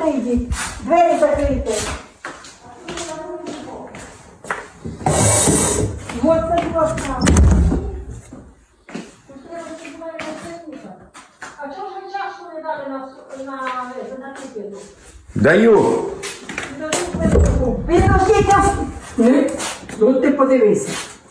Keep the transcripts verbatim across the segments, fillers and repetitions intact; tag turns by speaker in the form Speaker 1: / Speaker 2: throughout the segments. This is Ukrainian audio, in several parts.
Speaker 1: туди йдіть. Двері закрийте. Вот це просто. А чого ж ви чашку не дали на кипіду?
Speaker 2: Даю.
Speaker 1: Підносіть. Тут ти подивися.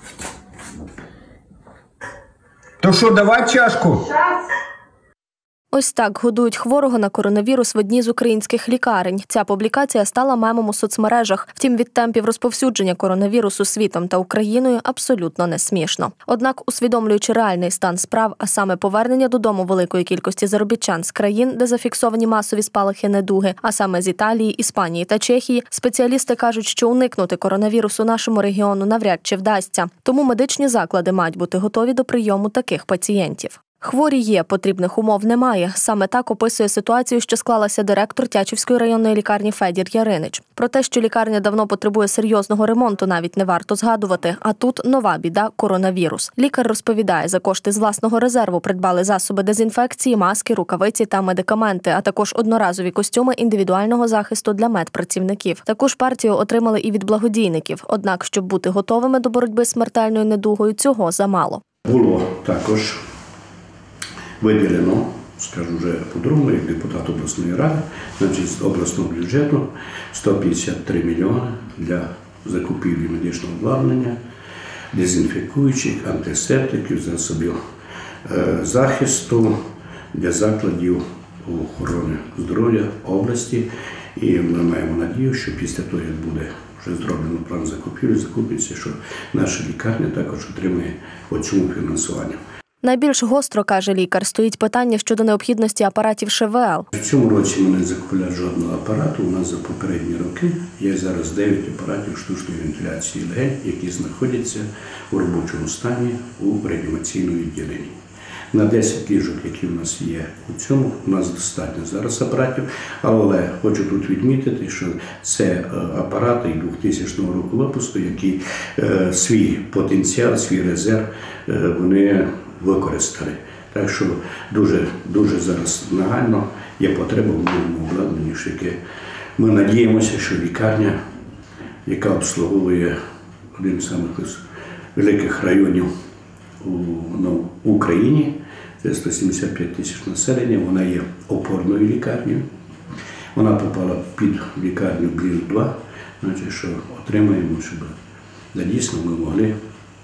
Speaker 2: То що, давай чашку?
Speaker 1: Час.
Speaker 3: Ось так годують хворого на коронавірус в одній з українських лікарень. Ця публікація стала мемом у соцмережах. Втім, від темпів розповсюдження коронавірусу світом та Україною абсолютно не смішно. Однак, усвідомлюючи реальний стан справ, а саме повернення додому великої кількості заробітчан з країн, де зафіксовані масові спалахи недуги, а саме з Італії, Іспанії та Чехії, спеціалісти кажуть, що уникнути коронавірусу нашому регіону навряд чи вдасться. Тому медичні заклади мають бути готові до прийому таких пацієнтів. Хворі є, потрібних умов немає. Саме так описує ситуацію, що склалася директор Тячівської районної лікарні Федір Яринич. Про те, що лікарня давно потребує серйозного ремонту, навіть не варто згадувати. А тут нова біда – коронавірус. Лікар розповідає, за кошти з власного резерву придбали засоби дезінфекції, маски, рукавиці та медикаменти, а також одноразові костюми індивідуального захисту для медпрацівників. Таку ж партію отримали і від благодійників. Однак, щоб бути готовими до боротьби з смертельною недугою, цього замало.
Speaker 4: Було також виділено, скажу вже по-другому, як депутат обласної ради, значить, з обласного бюджету сто п'ятдесят три мільйони для закупівлі медичного обладнання, дезінфікуючих, антисептиків, засобів е, захисту для закладів охорони здоров'я області. І ми маємо надію, що після того, як буде вже зроблено план закупівлі, закупиться, що наша лікарня також отримає по цьому фінансування.
Speaker 3: Найбільш гостро, каже лікар, стоїть питання щодо необхідності апаратів ШВЛ.
Speaker 4: В цьому році ми не закупили жодного апарату. У нас за попередні роки є зараз дев'ять апаратів штучної вентиляції легень, які знаходяться у робочому стані у реанімаційному відділенні. На десять ліжок, які в нас є у цьому, у нас достатньо зараз апаратів. Але хочу тут відмітити, що це апарати двохтисячного року випуску, які е, свій потенціал, свій резерв е, вони використали. Так що дуже, дуже зараз нагально є потреба в новому обладнанні, яке ми надіємося, що лікарня, яка обслуговує один з самих великих районів у, ну, в Україні, це сто сімдесят п'ять тисяч населення, вона є опорною лікарнею. Вона попала під лікарню Блін два, значить, що отримаємо, щоб дійсно ми могли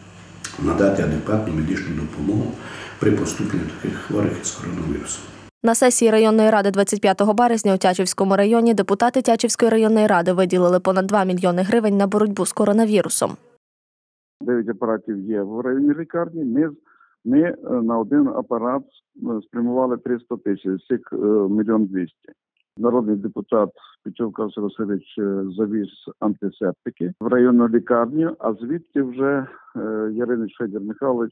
Speaker 4: надати адекватну медичну допомогу при поступленні таких хворих із коронавірусом.
Speaker 3: На сесії районної ради двадцять п'ятого березня у Тячівському районі депутати Тячівської районної ради виділили понад два мільйони гривень на боротьбу з коронавірусом.
Speaker 5: Дев'ять апаратів є в районній лікарні. Ми, ми на один апарат спрямували триста тисяч, з цих мільйон двісті. Народний депутат Петьовка Василь Васильович завіз антисептики в районну лікарню, а звідти вже Яринич Федір Михайлович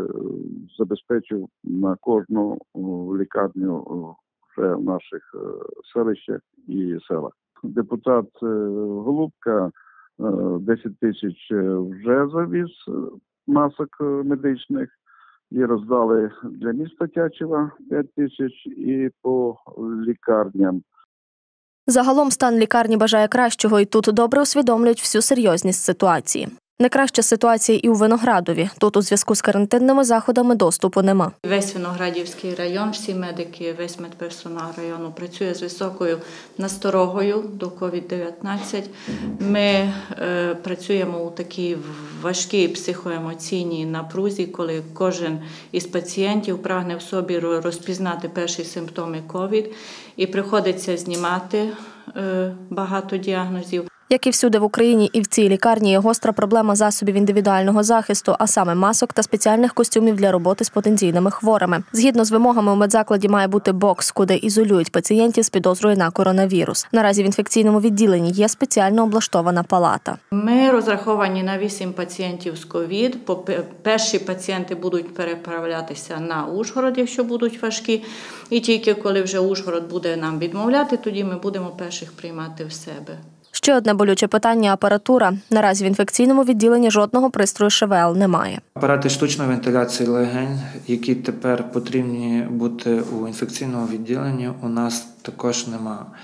Speaker 5: забезпечив на кожну лікарню вже в наших селищах і селах. Депутат Голубка десять тисяч вже завіз масок медичних і роздали для міста Тячева п'ять тисяч і по лікарням.
Speaker 3: Загалом стан лікарні бажає кращого, і тут добре усвідомлюють всю серйозність ситуації. Не краща ситуація і у Виноградові. Тут у зв'язку з карантинними заходами доступу нема.
Speaker 6: Весь Виноградівський район, всі медики, весь медперсонал району працює з високою насторогою до ковід дев'ятнадцять. Ми е, працюємо у такій важкій психоемоційній напрузі, коли кожен із пацієнтів прагне в собі розпізнати перші симптоми ковід і приходиться знімати е, багато діагнозів.
Speaker 3: Як і всюди в Україні, і в цій лікарні є гостра проблема засобів індивідуального захисту, а саме масок та спеціальних костюмів для роботи з потенційними хворими. Згідно з вимогами, у медзакладі має бути бокс, куди ізолюють пацієнтів з підозрою на коронавірус. Наразі в інфекційному відділенні є спеціально облаштована палата.
Speaker 6: Ми розраховані на вісім пацієнтів з ковід. Перші пацієнти будуть переправлятися на Ужгород, якщо будуть важкі. І тільки коли вже Ужгород буде нам відмовляти, тоді ми будемо перших приймати в себе.
Speaker 3: Ще одне болюче питання – апаратура. Наразі в інфекційному відділенні жодного пристрою ШВЛ немає.
Speaker 7: Апарати штучної вентиляції легень, які тепер потрібні бути у інфекційному відділенні, у нас також немає.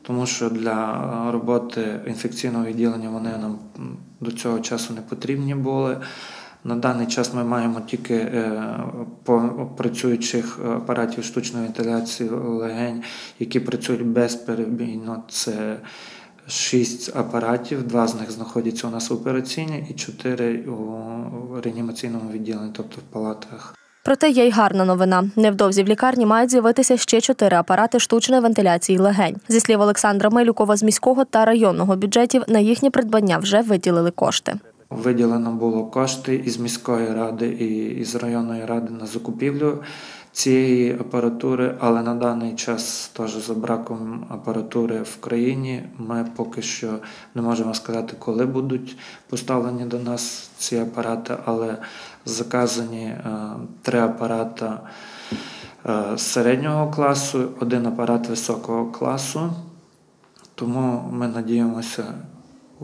Speaker 7: тому що для роботи інфекційного відділення вони нам до цього часу не потрібні були. На даний час ми маємо тільки по працюючих апаратів штучної вентиляції легень, які працюють безперебійно. Це шість апаратів, два з них знаходяться у нас в операційній і чотири у реанімаційному відділенні, тобто в палатах.
Speaker 3: Проте є й гарна новина. Невдовзі в лікарні мають з'явитися ще чотири апарати штучної вентиляції легень. Зі слів Олександра Милюкова, з міського та районного бюджетів на їхнє придбання вже виділили кошти.
Speaker 7: Виділено було кошти із міської ради і із районної ради на закупівлю цієї апаратури, але на даний час теж за браком апаратури в країні ми поки що не можемо сказати, коли будуть поставлені до нас ці апарати, але заказані е, три апарати е, середнього класу, один апарат високого класу, тому ми надіємося в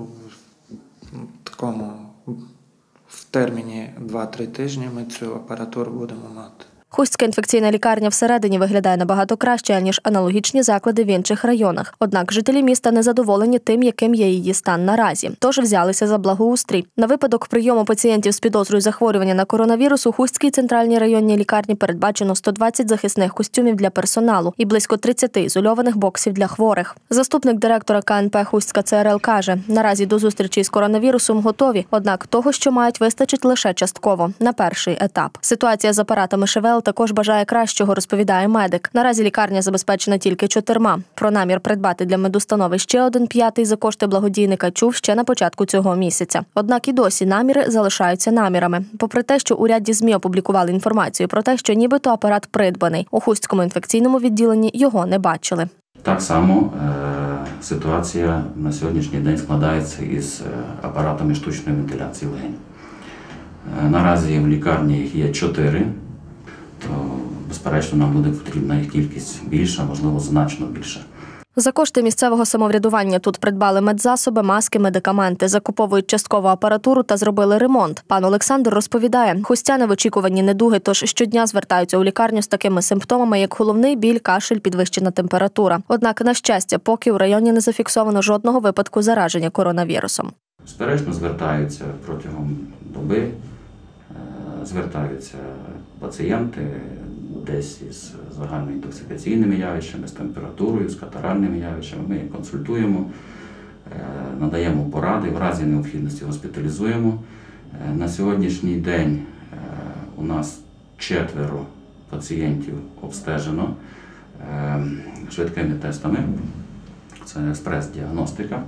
Speaker 7: такому в терміні два-три тижні ми цю апаратуру будемо мати.
Speaker 3: Хустська інфекційна лікарня всередині виглядає набагато краще, ніж аналогічні заклади в інших районах. Однак жителі міста не задоволені тим, яким є її стан наразі. Тож взялися за благоустрій. На випадок прийому пацієнтів з підозрою захворювання на коронавірус у Хустській центральній районній лікарні передбачено сто двадцять захисних костюмів для персоналу і близько тридцять ізольованих боксів для хворих. Заступник директора ка ен пе «Хустська це ер ел» каже, наразі до зустрічі з коронавірусом готові, однак того, що мають, вистачить лише частково, на перший етап. Ситуація з апаратами ШВЛ також бажає кращого, розповідає медик. Наразі лікарня забезпечена тільки чотирма. Про намір придбати для медустанови ще один п'ятий за кошти благодійника чув ще на початку цього місяця. Однак і досі наміри залишаються намірами. Попри те, що у ряді ЗМІ опублікували інформацію про те, що нібито апарат придбаний, у Хустському інфекційному відділенні його не бачили.
Speaker 8: Так само е- ситуація на сьогоднішній день складається із апаратами штучної вентиляції легень. Е- наразі в лікарні їх є чотири. То, безперечно, нам буде потрібна їх кількість більша, можливо, значно більша.
Speaker 3: За кошти місцевого самоврядування тут придбали медзасоби, маски, медикаменти, закуповують часткову апаратуру та зробили ремонт. Пан Олександр розповідає, хустяни в очікуванні недуги, тож щодня звертаються у лікарню з такими симптомами, як головний біль, кашель, підвищена температура. Однак, на щастя, поки у районі не зафіксовано жодного випадку зараження коронавірусом.
Speaker 8: Безперечно, звертаються протягом доби, звертаються пацієнти десь із загальноінтоксикаційними явищами, з температурою, з катаральними явищами. Ми їх консультуємо, надаємо поради, в разі необхідності госпіталізуємо. На сьогоднішній день у нас четверо пацієнтів обстежено швидкими тестами. Це експрес-діагностика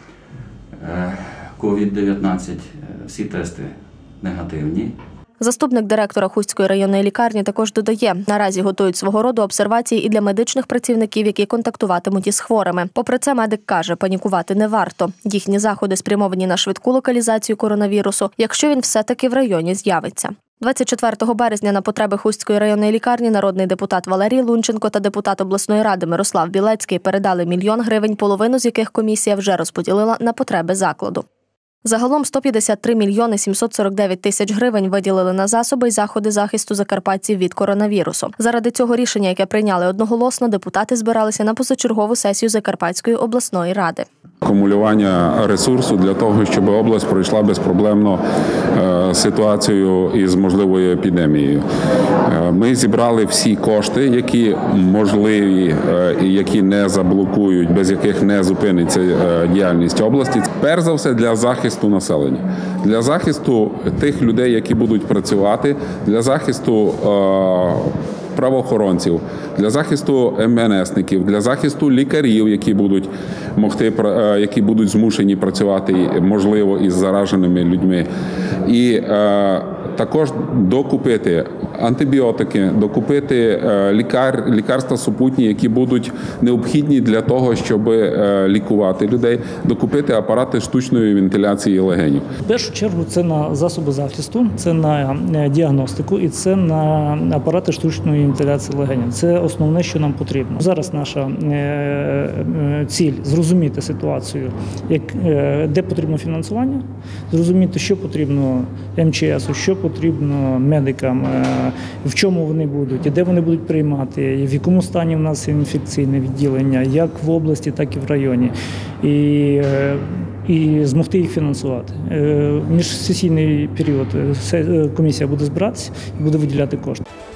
Speaker 8: ковід дев'ятнадцять. Всі тести негативні.
Speaker 3: Заступник директора Хустської районної лікарні також додає, наразі готують свого роду обсервації і для медичних працівників, які контактуватимуть із хворими. Попри це, медик каже, панікувати не варто. Їхні заходи спрямовані на швидку локалізацію коронавірусу, якщо він все-таки в районі з'явиться. двадцять четвертого березня на потреби Хустської районної лікарні народний депутат Валерій Лунченко та депутат обласної ради Мирослав Білецький передали мільйон гривень, половину з яких комісія вже розподілила на потреби закладу. Загалом сто п'ятдесят три мільйони сімсот сорок дев'ять тисяч гривень виділили на засоби й заходи захисту закарпатців від коронавірусу. Заради цього рішення, яке прийняли одноголосно, депутати збиралися на позачергову сесію Закарпатської обласної ради.
Speaker 9: Акумулювання ресурсу для того, щоб область пройшла безпроблемно ситуацію із можливою епідемією. Ми зібрали всі кошти, які можливі і які не заблокують, без яких не зупиниться діяльність області. Перш за все для захисту населення, для захисту тих людей, які будуть працювати, для захисту правоохоронців, для захисту ем ен есників, для захисту лікарів, які будуть могти, які будуть змушені працювати, можливо, із зараженими людьми. І е, також докупити антибіотики, докупити лікар, лікарства супутні, які будуть необхідні для того, щоб лікувати людей, докупити апарати штучної вентиляції легенів.
Speaker 10: В першу чергу це на засоби захисту, це на діагностику і це на апарати штучної вентиляції легенів. Це основне, що нам потрібно. Зараз наша ціль – зрозуміти ситуацію, як, де потрібно фінансування, зрозуміти, що потрібно ем че есу, що потрібно медикам, в чому вони будуть, і де вони будуть приймати, в якому стані в нас інфекційне відділення, як в області, так і в районі. І, і змогти їх фінансувати. Міжсесійний період комісія буде збиратися і буде виділяти кошти.